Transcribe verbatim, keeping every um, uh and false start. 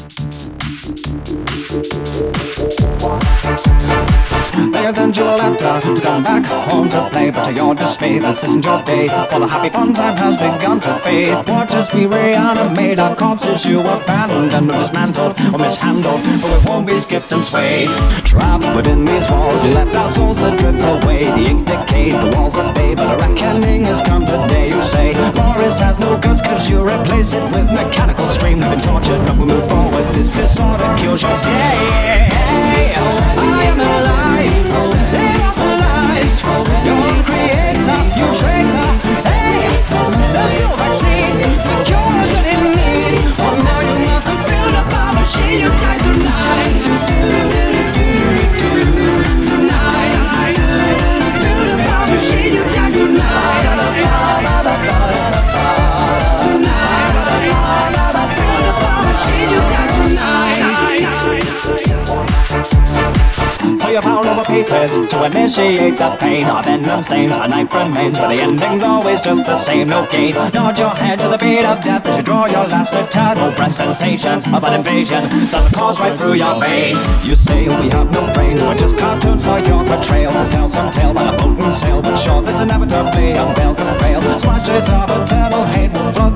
They send you a letter to come back home to play, but to your dismay, this isn't your day, for the happy fun time has begun to fade. Watch as we reanimate our corpses you abandoned, or dismantled, or mishandled, but we won't be skipped and swayed. Trapped within these walls, you left our souls to drift away. The ink decayed, the walls are fade, but a reckoning has come today. You say Boris has no guts, cause you replace it with mechanical stream. We've been tortured, but we move forward. This disorder kills your day. I am alive. Immortalized, you're the creator, you traitor. Hey, there's no vaccine to cure the in need. Oh, now you must build a bomb machine. You die tonight. Tonight, build a bomb machine. You die tonight. Tonight, build a bomb machine. You die tonight. So you pound over pieces to initiate the pain. Our venom stains, our knife remains, but the ending's always just the same, no gain. Nod your head to the beat of death as you draw your last attack. No breath sensations of an invasion, sends the course right through your veins. You say we have no brains, we're just cartoons for your betrayal. To tell some tale by a potent sail, but sure this inevitably unveils the frail. Slashes of eternal hate will flow